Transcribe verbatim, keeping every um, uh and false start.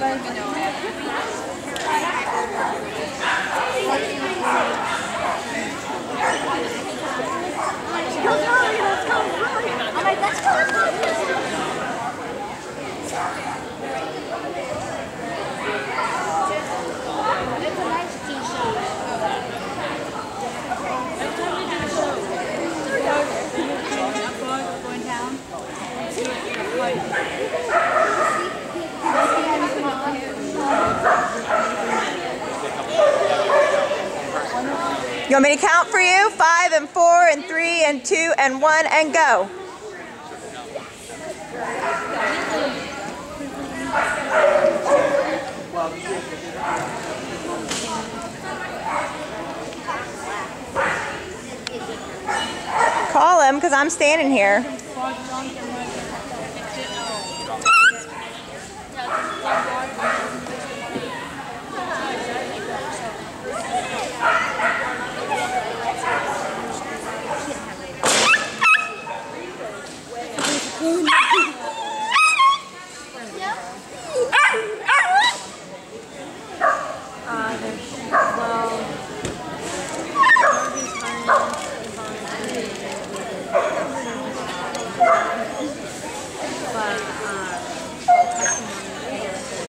I'm like, let's go, let's go, let's go. It's a nice t-shirt. Going down. You want me to count for you? Five and four and three and two and one and go. Call him because I'm standing here.